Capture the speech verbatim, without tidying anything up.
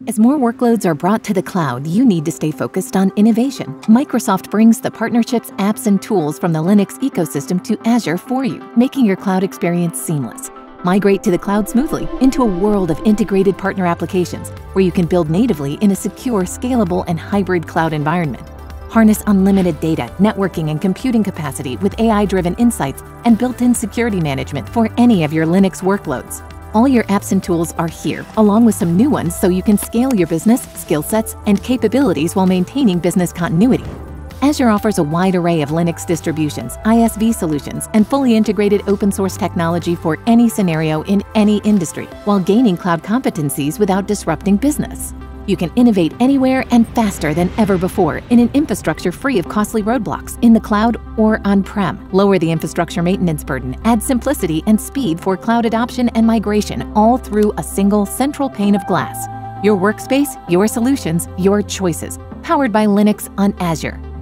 As more workloads are brought to the cloud, you need to stay focused on innovation. Microsoft brings the partnerships, apps, and tools from the Linux ecosystem to Azure for you, making your cloud experience seamless. Migrate to the cloud smoothly into a world of integrated partner applications where you can build natively in a secure, scalable, and hybrid cloud environment. Harness unlimited data, networking, and computing capacity with A I-driven insights and built-in security management for any of your Linux workloads. All your apps and tools are here, along with some new ones so you can scale your business, skill sets, and capabilities while maintaining business continuity. Azure offers a wide array of Linux distributions, I S V solutions, and fully integrated open-source technology for any scenario in any industry, while gaining cloud competencies without disrupting business. You can innovate anywhere and faster than ever before in an infrastructure free of costly roadblocks in the cloud or on-prem. Lower the infrastructure maintenance burden, add simplicity and speed for cloud adoption and migration, all through a single central pane of glass. Your workspace, your solutions, your choices. Powered by Linux on Azure.